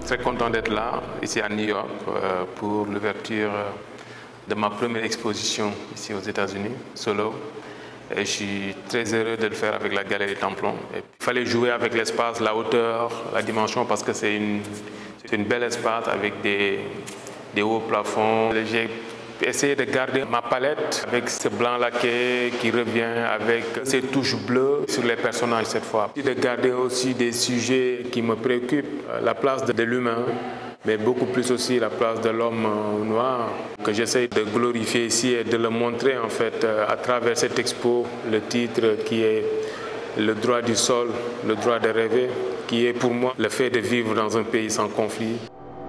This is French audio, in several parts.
très content d'être là, ici à New York, pour l'ouverture de ma première exposition ici aux États-Unis, solo. Et je suis très heureux de le faire avec la Galerie Templon. Il fallait jouer avec l'espace, la hauteur, la dimension, parce que c'est une belle espace avec des hauts plafonds. J'ai essayé de garder ma palette avec ce blanc laqué qui revient, avec ces touches bleues sur les personnages cette fois. De garder aussi des sujets qui me préoccupent, la place de l'humain, mais beaucoup plus aussi la place de l'homme noir, que j'essaie de glorifier ici et de le montrer en fait à travers cette expo, le titre qui est le droit du sol, le droit de rêver, qui est pour moi le fait de vivre dans un pays sans conflit.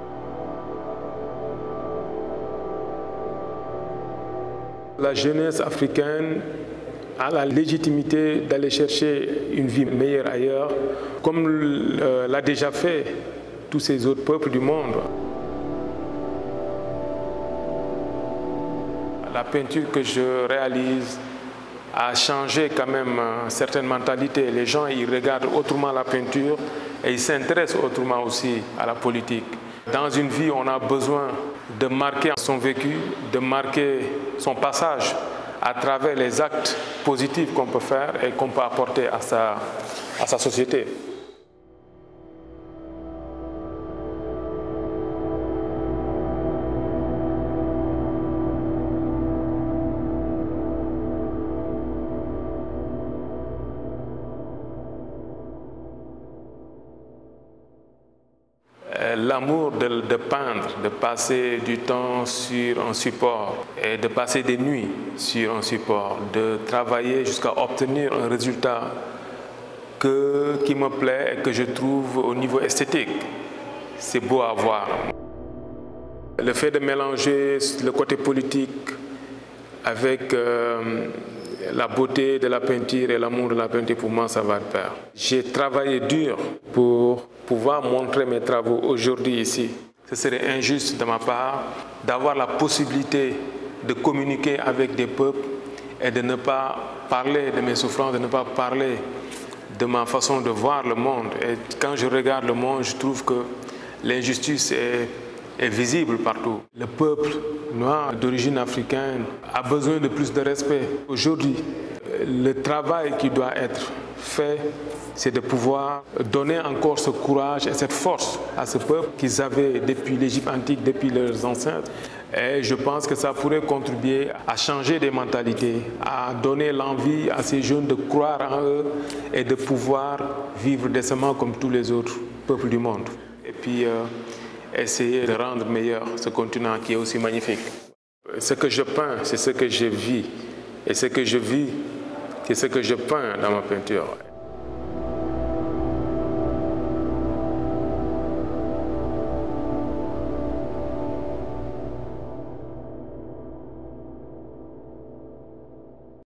La jeunesse africaine a la légitimité d'aller chercher une vie meilleure ailleurs, comme l'a déjà fait tous ces autres peuples du monde. La peinture que je réalise a changé quand même certaines mentalités. Les gens ils regardent autrement la peinture et ils s'intéressent autrement aussi à la politique. Dans une vie, on a besoin de marquer son vécu, de marquer son passage à travers les actes positifs qu'on peut faire et qu'on peut apporter à sa société. L'amour de peindre, de passer du temps sur un support et de passer des nuits sur un support, de travailler jusqu'à obtenir un résultat qui me plaît et que je trouve au niveau esthétique. C'est beau à voir. Le fait de mélanger le côté politique avec la beauté de la peinture et l'amour de la peinture, pour moi, ça va de pair. J'ai travaillé dur pour pouvoir montrer mes travaux aujourd'hui ici. Ce serait injuste de ma part d'avoir la possibilité de communiquer avec des peuples et de ne pas parler de mes souffrances, de ne pas parler de ma façon de voir le monde. Et quand je regarde le monde, je trouve que l'injustice est visible partout. Le peuple noir d'origine africaine a besoin de plus de respect. Aujourd'hui, le travail qui doit être fait, c'est de pouvoir donner encore ce courage et cette force à ce peuple qu'ils avaient depuis l'Égypte antique, depuis leurs ancêtres. Et je pense que ça pourrait contribuer à changer des mentalités, à donner l'envie à ces jeunes de croire en eux et de pouvoir vivre décemment comme tous les autres peuples du monde. Et puis essayer de rendre meilleur ce continent qui est aussi magnifique. Ce que je peins, c'est ce que je vis. Et ce que je vis, c'est ce que je peins dans ma peinture.